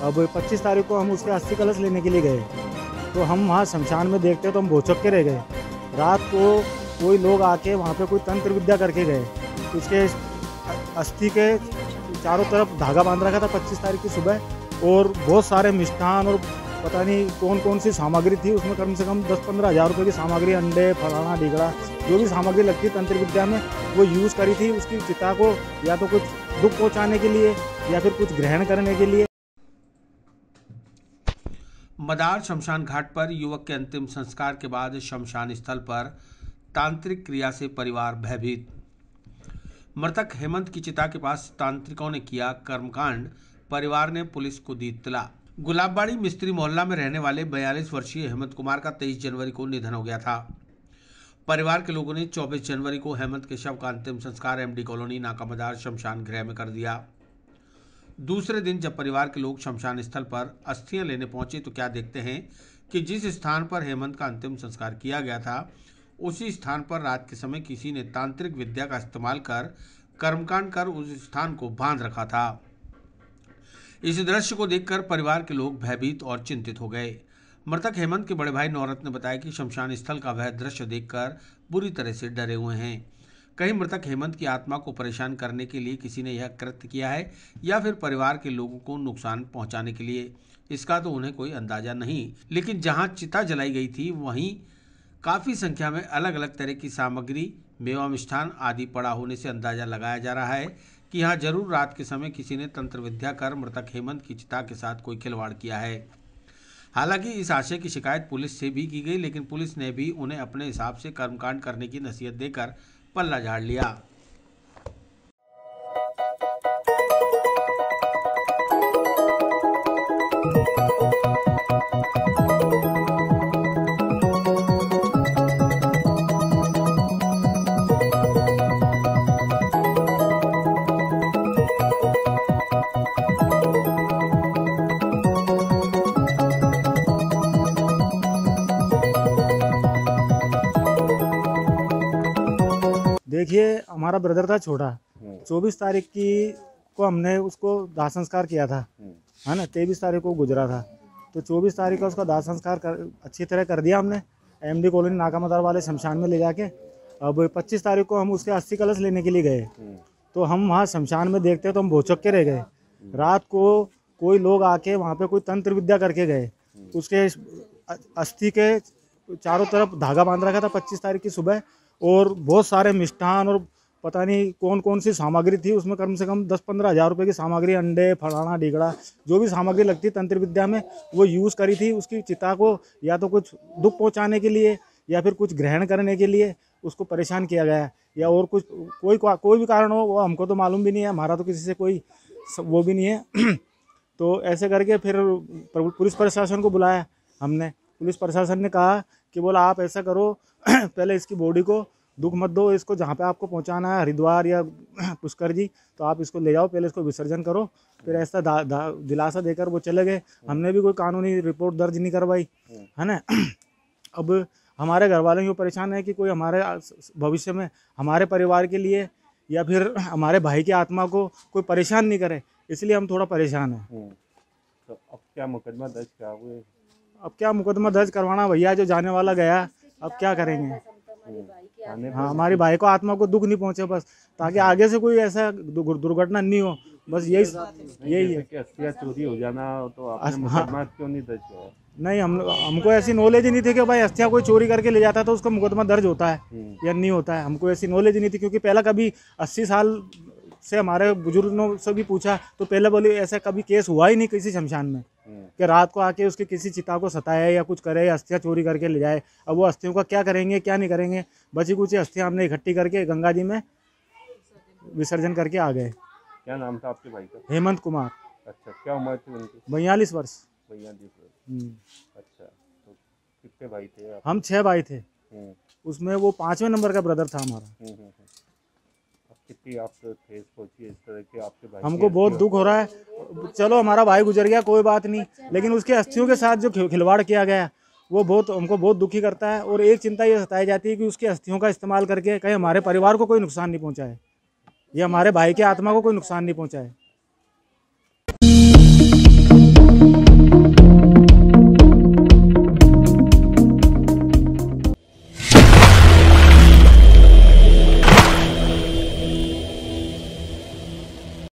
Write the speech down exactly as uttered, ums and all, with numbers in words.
अब पच्चीस तारीख को हम उसके अस्थि कलश लेने के लिए गए, तो हम वहाँ शमशान में देखते तो हम भौचक के रह गए। रात को कोई लोग आके वहाँ पे कोई तंत्र विद्या करके गए, उसके अस्थि के चारों तरफ धागा बांध रखा था पच्चीस तारीख की सुबह, और बहुत सारे मिष्ठान और पता नहीं कौन कौन सी सामग्री थी उसमें, कम से कम दस पंद्रह हज़ार रुपये की सामग्री, अंडे, फलाना ढिगड़ा, जो भी सामग्री लगती है तंत्र विद्या में वो यूज़ करी थी उसकी चिता को, या तो कुछ दुख पहुंचाने के लिए या फिर कुछ ग्रहण करने के लिए। मदार शमशान घाट पर युवक के अंतिम संस्कार के बाद शमशान स्थल पर तांत्रिक क्रिया से परिवार भयभीत। मृतक हेमंत की चिता के पास तांत्रिकों ने किया कर्मकांड, परिवार ने पुलिस को दी इत्तला। गुलाबबाड़ी मिस्त्री मोहल्ला में रहने वाले बयालीस वर्षीय हेमंत कुमार का तेईस जनवरी को निधन हो गया था। परिवार के लोगों ने चौबीस जनवरी को हेमंत के शव का अंतिम संस्कार एमडी कॉलोनी नाका मदार शमशान गृह में कर दिया। दूसरे दिन जब परिवार के लोग शमशान स्थल पर अस्थियां लेने पहुंचे तो क्या देखते हैं कि जिस स्थान पर हेमंत का अंतिम संस्कार किया गया था उसी स्थान पर रात के समय किसी ने तांत्रिक विद्या का इस्तेमाल कर कर्मकांड कर उस स्थान को बांध रखा था। इस दृश्य को देखकर परिवार के लोग भयभीत और चिंतित हो गए। मृतक हेमंत के बड़े भाई नौरत ने बताया कि शमशान स्थल का वह दृश्य देखकर बुरी तरह से डरे हुए हैं। कहीं मृतक हेमंत की आत्मा को परेशान करने के लिए किसी ने यह कृत्य किया है या फिर परिवार के लोगों को नुकसान पहुंचाने के लिए, इसका तो उन्हें कोई अंदाजा नहीं। लेकिन जहां चिता जलाई गई थी वहीं काफी संख्या में अलग अलग तरह की सामग्री, मेवा मिष्ठान आदि पड़ा होने से अंदाजा लगाया जा रहा है कि यहाँ जरूर रात के समय किसी ने तंत्र विद्या कर मृतक हेमंत की चिता के साथ कोई खिलवाड़ किया है। हालांकि इस आशय की शिकायत पुलिस से भी की गई, लेकिन पुलिस ने भी उन्हें अपने हिसाब से कर्मकांड करने की नसीहत देकर पल्ला झाड़ लिया। देखिए, हमारा ब्रदर था छोटा, चौबीस तारीख की को हमने उसको दाह संस्कार किया था, है ना। तेईस तारीख को गुजरा था, तो चौबीस तारीख का उसका दाह संस्कार कर, अच्छी तरह कर दिया हमने एमडी कॉलोनी नाका मदार वाले शमशान में ले जाके। अब पच्चीस तारीख को हम उसके अस्थि कलश लेने के लिए गए, तो हम वहाँ शमशान में देखते तो हम भौचक के रह गए। रात को कोई लोग आके वहाँ पे कोई तंत्र विद्या करके गए, उसके अस्थि के चारों तरफ धागा बांध रखा था पच्चीस तारीख की सुबह, और बहुत सारे मिष्ठान और पता नहीं कौन कौन सी सामग्री थी उसमें, कम से कम दस पंद्रह हज़ार रुपये की सामग्री, अंडे, फलाना ढिगड़ा, जो भी सामग्री लगती तंत्र विद्या में वो यूज़ करी थी उसकी चिता को, या तो कुछ दुख पहुंचाने के लिए या फिर कुछ ग्रहण करने के लिए उसको परेशान किया गया, या और कुछ कोई कोई भी कारण हो वो हमको तो मालूम भी नहीं है, हमारा तो किसी से कोई वो भी नहीं है। तो ऐसे करके फिर पुलिस प्रशासन को बुलाया हमने। पुलिस प्रशासन ने कहा कि बोला आप ऐसा करो, पहले इसकी बॉडी को दुख मत दो, इसको जहाँ पे आपको पहुँचाना है हरिद्वार या पुष्कर जी, तो आप इसको ले जाओ, पहले इसको विसर्जन करो। फिर ऐसा दा, दा, दिलासा देकर वो चले गए। हमने भी कोई कानूनी रिपोर्ट दर्ज नहीं करवाई, है ना। अब हमारे घर वाले यूँ परेशान है कि कोई हमारे भविष्य में हमारे परिवार के लिए या फिर हमारे भाई की आत्मा को कोई परेशान नहीं करे, इसलिए हम थोड़ा परेशान हैं। तो अब क्या मुकदमा दर्ज क्या हुए? अब क्या मुकदमा दर्ज करवाना भैया, जो जाने वाला गया, अब क्या करेंगे। हाँ, हमारी भाई को आत्मा को दुख नहीं पहुंचे बस, ताकि आगे से कोई ऐसा दुर्घटना नहीं हो, बस यही यही है। अस्थियां चोरी हो जाना तो आपने मुकदमा क्यों नहीं दर्ज किया? नहीं, हम हमको ऐसी नॉलेज ही नहीं थी कि भाई अस्थियां कोई चोरी करके ले जाता तो उसका मुकदमा दर्ज होता है या नहीं होता है, हमको ऐसी नॉलेज ही नहीं थी। क्योंकि पहला कभी अस्सी साल से हमारे बुजुर्गों से भी पूछा तो पहले बोले ऐसा कभी केस हुआ ही नहीं किसी शमशान में कि रात को आके उसके किसी चिता को सताए या कुछ करे या अस्थियां चोरी करके ले जाए। अब वो अस्थियों का क्या करेंगे क्या नहीं करेंगे, बची कुछ अस्थियां हमने इकट्ठी करके गंगा जी में विसर्जन करके आ गए। क्या नाम था आपके भाई का? हेमंत कुमार। अच्छा, क्या उम्र थी उनकी? बयालीस वर्ष। बयालीस वर्ष। अच्छा, तो कितने भाई थे आप? हम छह भाई थे, उसमें वो पांचवें नंबर का ब्रदर था हमारा। कितनी आप ठेस पहुंची इस तरह के आपके भाई? हमको बहुत दुख हो रहा है। चलो हमारा भाई गुजर गया कोई बात नहीं, लेकिन उसके अस्थियों के साथ जो खिलवाड़ किया गया वो बहुत हमको बहुत दुखी करता है। और एक चिंता ये सताई जाती है कि उसकी अस्थियों का इस्तेमाल करके कहीं हमारे परिवार को कोई नुकसान नहीं पहुंचाए या हमारे भाई की आत्मा को कोई नुकसान नहीं पहुंचाए।